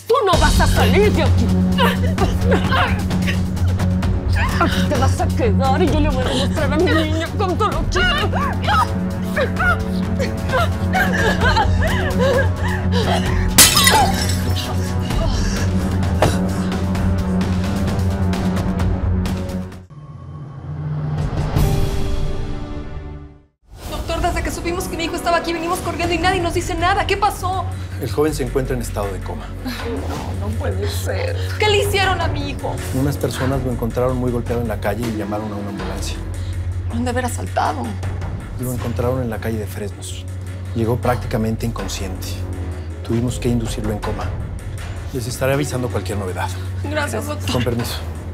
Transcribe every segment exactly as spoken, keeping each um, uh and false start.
¡Tú no vas a salir de aquí! Aquí te vas a quedar y yo le voy a demostrar a mi niña cuánto lo quiero. Doctor, desde que supimos que mi hijo estaba aquí, venimos corriendo y nadie nos dice nada. ¿Qué pasó? El joven se encuentra en estado de coma. No, no puede ser. ¿Qué le hicieron a mi hijo? Unas personas lo encontraron muy golpeado en la calle y llamaron a una ambulancia. Lo han de haber asaltado. Lo encontraron en la calle de Fresnos. Llegó prácticamente inconsciente. Tuvimos que inducirlo en coma. Les estaré avisando cualquier novedad. Gracias, doctor. Con permiso.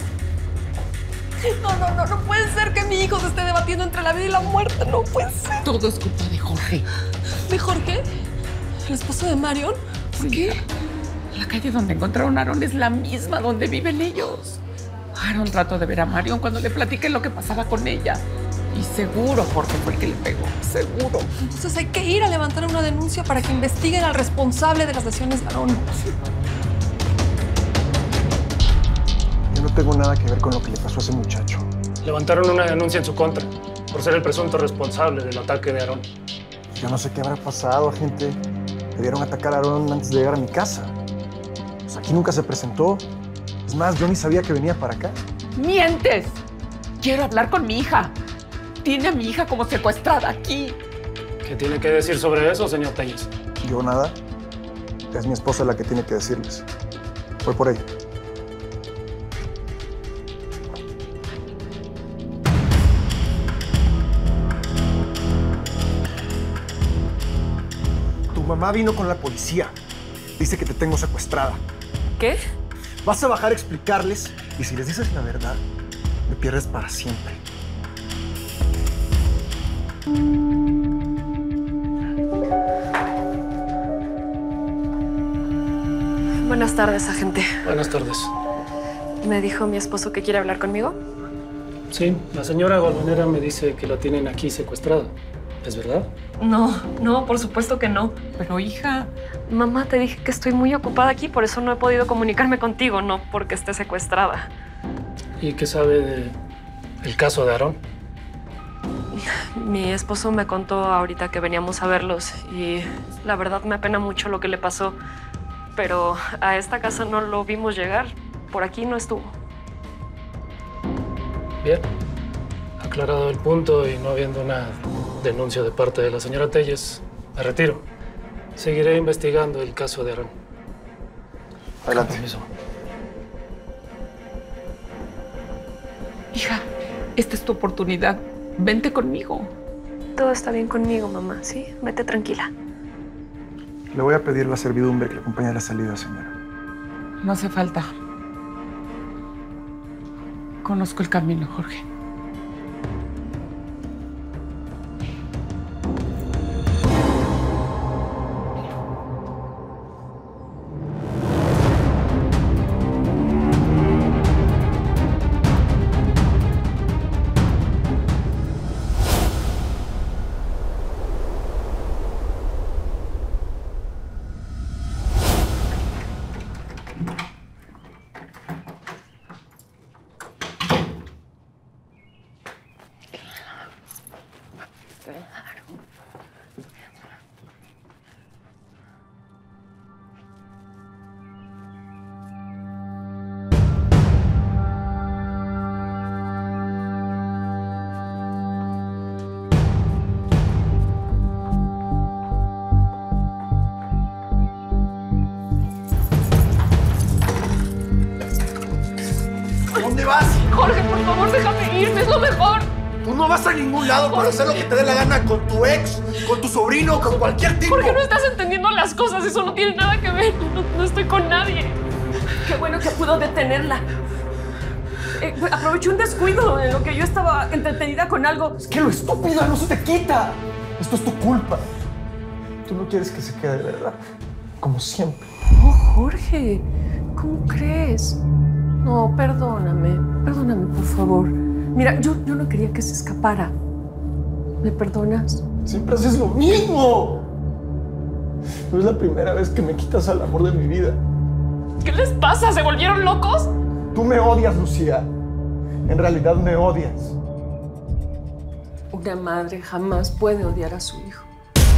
No, no, no, no puede ser que mi hijo se esté debatiendo entre la vida y la muerte. No puede ser. Todo es culpa de Jorge. ¿De Jorge? ¿El esposo de Marion? ¿Por Sí. qué? La calle donde encontraron a Aaron es la misma donde viven ellos. Aaron trató de ver a Marion cuando le platiqué lo que pasaba con ella. Y seguro Jorge fue el que le pegó. Seguro. Entonces hay que ir a levantar una denuncia para que investiguen al responsable de las lesiones de Aaron. Yo no tengo nada que ver con lo que le pasó a ese muchacho. Levantaron una denuncia en su contra por ser el presunto responsable del ataque de Aaron. Yo no sé qué habrá pasado, gente. Debieron atacar a Aaron antes de llegar a mi casa. Pues aquí nunca se presentó. Es más, yo ni sabía que venía para acá. ¡Mientes! Quiero hablar con mi hija. Tiene a mi hija como secuestrada aquí. ¿Qué tiene que decir sobre eso, señor Telles? Yo nada. Es mi esposa la que tiene que decirles. Voy por ella. Tu mamá vino con la policía. Dice que te tengo secuestrada. ¿Qué? Vas a bajar a explicarles y si les dices la verdad, me pierdes para siempre. Buenas tardes, agente. Buenas tardes. ¿Me dijo mi esposo que quiere hablar conmigo? Sí, la señora Golvanera me dice que la tienen aquí secuestrada. ¿Es verdad? No, no, por supuesto que no. Pero hija, Mamá, te dije que estoy muy ocupada aquí, por eso no he podido comunicarme contigo, no porque esté secuestrada. ¿Y qué sabe de el caso de Aaron? Mi esposo me contó ahorita que veníamos a verlos y la verdad me apena mucho lo que le pasó. Pero a esta casa no lo vimos llegar. Por aquí no estuvo. Bien. Aclarado el punto y no habiendo una denuncia de parte de la señora Telles, me retiro. Seguiré investigando el caso de Aaron. Adelante. Con permiso. hija, esta es tu oportunidad. Vente conmigo. Todo está bien conmigo, mamá, ¿sí? Vete tranquila. Le voy a pedir la servidumbre que le acompañe a la salida, señora. No hace falta. Conozco el camino, Jorge. ¿Dónde vas? Jorge, por favor, déjame irme, es lo mejor. Tú no vas a ningún lado para hacer lo que te dé la gana con tu ex, con tu sobrino, con cualquier tipo. Jorge, no estás entendiendo las cosas, eso no tiene nada que ver. No, no estoy con nadie. Qué bueno que pudo detenerla. Eh, aprovechó un descuido en lo que yo estaba entretenida con algo. Es que lo estúpido no se te quita. Esto es tu culpa. Tú no quieres que se quede, ¿verdad? Como siempre. Oh, Jorge, ¿cómo crees? No, perdóname, perdóname, por favor. Mira, yo, yo no quería que se escapara. ¿Me perdonas? Siempre haces lo mismo. No es la primera vez que me quitas al amor de mi vida. ¿Qué les pasa? ¿Se volvieron locos? Tú me odias, Lucía. En realidad me odias. Una madre jamás puede odiar a su hijo.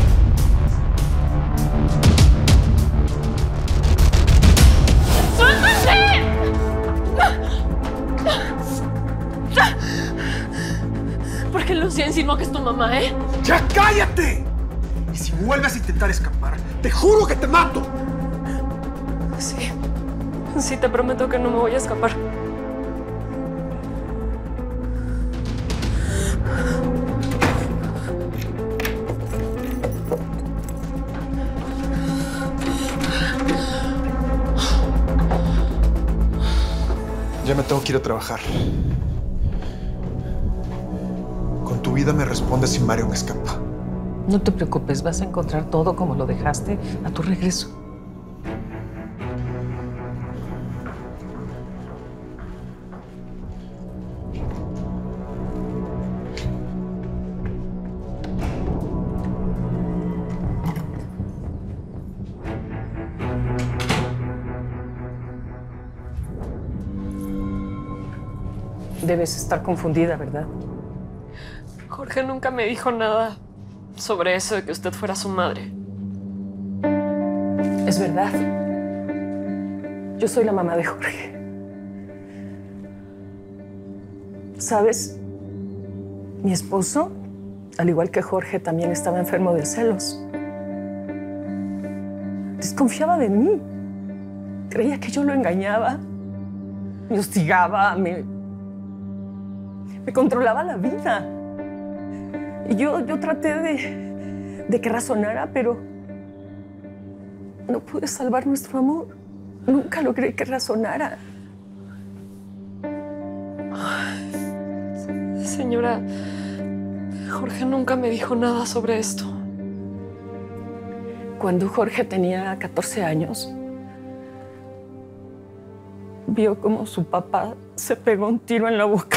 ¿Por qué Lucía insinuó que es tu mamá, eh? ¡Ya cállate! Y si vuelves a intentar escapar, te juro que te mato. Sí. Sí, te prometo que no me voy a escapar. Ya me tengo que ir a trabajar. Con tu vida me respondes si Marion escapa. No te preocupes, vas a encontrar todo como lo dejaste a tu regreso. Debes estar confundida, ¿verdad? Jorge nunca me dijo nada sobre eso de que usted fuera su madre. Es verdad. Yo soy la mamá de Jorge. ¿Sabes? Mi esposo, al igual que Jorge, también estaba enfermo de celos. Desconfiaba de mí. Creía que yo lo engañaba, me hostigaba, me, me controlaba la vida. Y yo, yo traté de, de que razonara, pero no pude salvar nuestro amor. Nunca logré que razonara. Señora, Jorge nunca me dijo nada sobre esto. Cuando Jorge tenía catorce años, vio cómo su papá se pegó un tiro en la boca.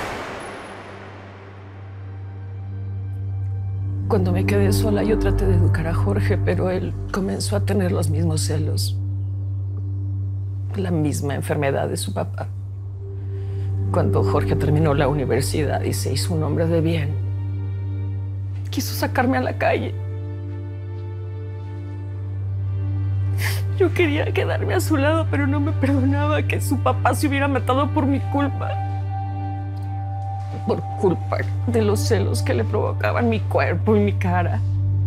Cuando me quedé sola, yo traté de educar a Jorge, pero él comenzó a tener los mismos celos, la misma enfermedad de su papá. Cuando Jorge terminó la universidad y se hizo un hombre de bien, quiso sacarme a la calle. Yo quería quedarme a su lado, pero no me perdonaba que su papá se hubiera matado por mi culpa. Por culpa de los celos que le provocaban mi cuerpo y mi cara.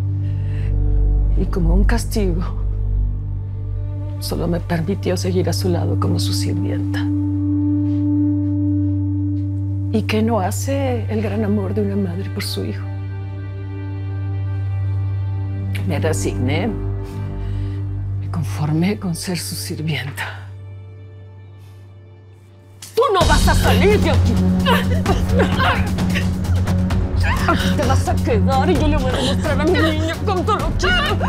Y como un castigo, solo me permitió seguir a su lado como su sirvienta. ¿Y qué no hace el gran amor de una madre por su hijo? Me resigné. Me conformé con ser su sirvienta. ¡Tú no vas a salir de aquí! Aquí te vas a quedar y yo le voy a demostrar a mi niño cuánto lo quiero.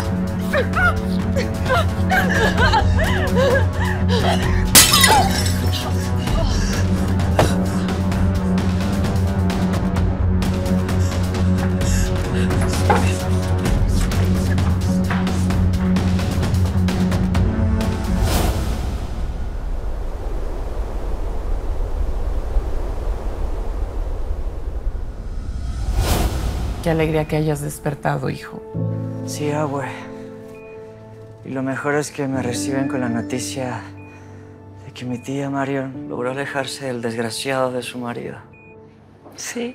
Qué alegría que hayas despertado, hijo. Sí, abue. Y lo mejor es que me reciben con la noticia de que mi tía Marion logró alejarse del desgraciado de su marido. Sí.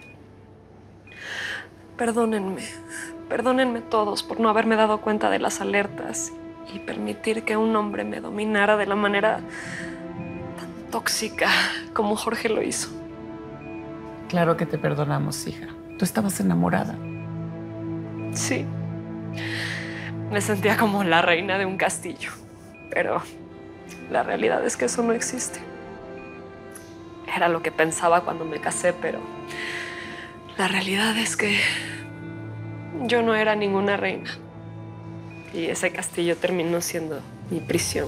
Perdónenme. Perdónenme todos por no haberme dado cuenta de las alertas y permitir que un hombre me dominara de la manera tan tóxica como Jorge lo hizo. Claro que te perdonamos, hija. Tú estabas enamorada. Sí. Me sentía como la reina de un castillo. Pero la realidad es que eso no existe. Era lo que pensaba cuando me casé, pero la realidad es que yo no era ninguna reina. Y ese castillo terminó siendo mi prisión.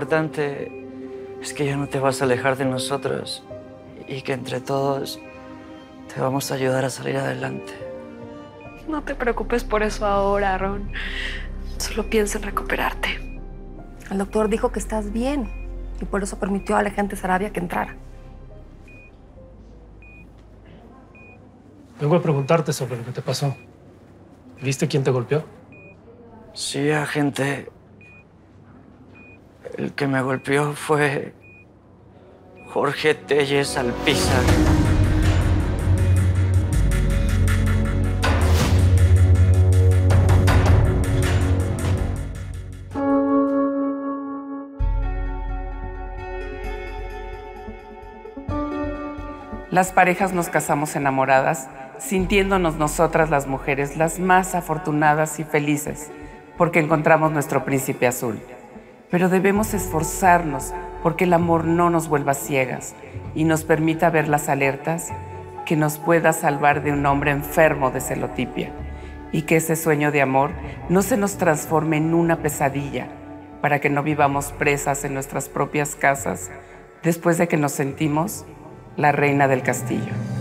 importante es que ya no te vas a alejar de nosotros y que entre todos te vamos a ayudar a salir adelante. No te preocupes por eso ahora, Aaron. Solo piensa en recuperarte. El doctor dijo que estás bien y por eso permitió al agente Sarabia que entrara. Vengo a preguntarte sobre lo que te pasó. ¿Viste quién te golpeó? Sí, agente. El que me golpeó fue Jorge Telles Alpizar. Las parejas nos casamos enamoradas, sintiéndonos nosotras las mujeres las más afortunadas y felices, porque encontramos nuestro príncipe azul. Pero debemos esforzarnos porque el amor no nos vuelva ciegas y nos permita ver las alertas que nos pueda salvar de un hombre enfermo de celotipia, y que ese sueño de amor no se nos transforme en una pesadilla, para que no vivamos presas en nuestras propias casas después de que nos sentimos la reina del castillo.